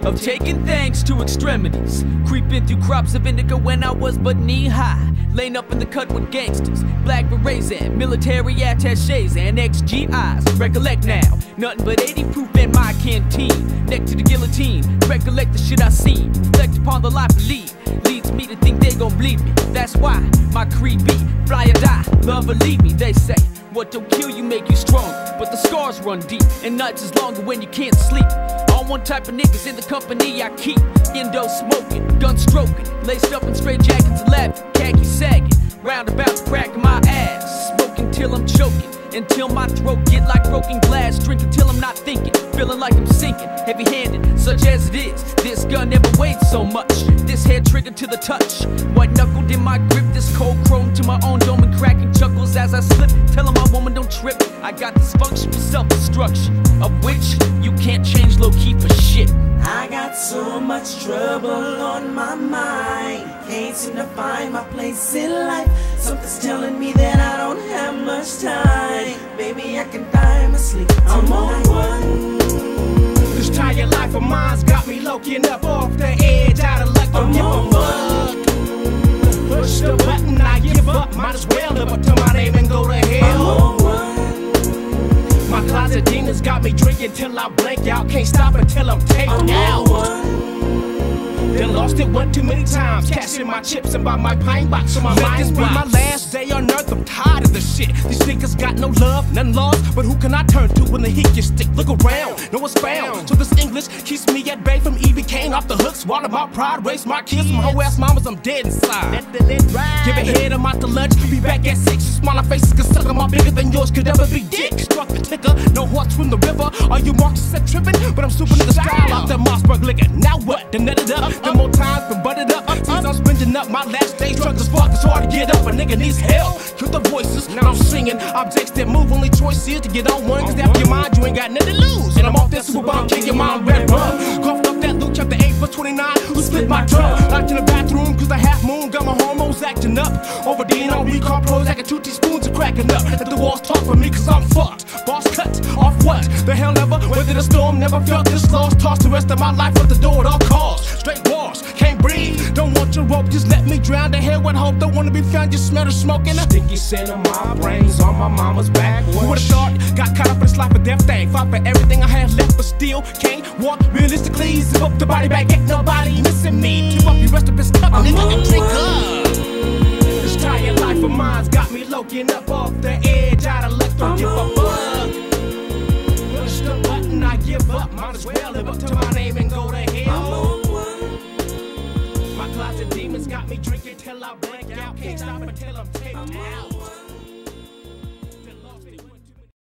of taking things to extremities. Creeping through crops of indigo when I was but knee-high. Laying up in the cut with gangsters, black berets and military attachés and XGIs. Recollect now, nothing but 80 proof in my canteen. Next to the guillotine, recollect the shit I seen. Reflect upon the life I lead, leads me to think they gon' bleed me. That's why my creed be, fly or die, love or leave me. They say, what don't kill you make you strong, but the scars run deep, and nights is longer when you can't sleep. All one type of niggas in the company I keep. Indo smoking, gun stroking, laced up in straight jackets and laughing, khaki sagging, roundabout the crack of my ass. Smoking till I'm choking, until my throat get like broken glass. Drinking till I'm not thinking, feeling like I'm sinking, heavy-handed, such as it is. This gun never weighed so much, this head triggered to the touch. White knuckled in my grip, this cold chrome to my own dome and cracking chuckles as I slip. Telling my woman don't trip, I got this function for self-destruction, of which you can't change low-key for shit. I got so much trouble on my mind, can't seem to find my place in life. Something's telling me that I don't have much time. Baby, I can die in my sleep. I'm on one. This tired life of mine's got me looking up off the edge. Out of luck, don't give a fuck. Push the button, I give up. Might as well live up to my name and go to hell. I'm on one. My closet demons got me drinking till I blank out. Can't stop until I'm taken out. Then lost it one too many times, cashing my chips and buy my pint box so my mind. Let this be my last day on earth, I'm tired of the shit. These niggas got no love, none lost, but who can I turn to when the heat gets thick? Look around, know what's found. So this English keeps me at bay from EB Kane off the hook. Swallow my pride, raise my kids from hoe ass mamas, I'm dead inside. Give a head, I'm out to lunch, be back at 6. Smaller faces can suck on my bigger than yours could ever be dick. Struck the ticker, no horse from the river. Are you marked set tripping? But I'm super in the style out there Mossberg liquor. Now what? Then net it up. The more times been butted up. Since I'm spending up my last days drunk as fuck. It's hard to get up. A nigga needs help. Kill the voices. Now I'm singing objects that move. Only choice is to get on one. Cause after your mind, you ain't got nothing to lose. And I'm off that super bomb, kick your mom red rum. Coughed up that Luke chapter 8 verse 29. Who split my drum? Locked in the bathroom cause the half moon got my hormones acting up. Over D and on recall pros, acting 2 teaspoons of cracking up. Let the walls talk for me cause I'm fucked. Boss cut off what? The hell never. Weathered a storm, never felt this lost. Tossed the rest of my life at the door at all costs. Straight wars, can't breathe. Don't want your rope, just let me drown. The hell with hope, don't wanna be found, just smell the smoke and a stinky scent of my brains on my mama's back. Who would've thought? Got caught up in this life or death thing. Fought for everything I had left, but still can't walk realistically. Zip up the body bag, ain't nobody missing me. Tip up, you rest up his cup, nigga, and drink up. This tired life of mine's got me looking up off the edge. Out of luck, don't give a fuck. Push the button, I give up. Might as well live up to my name.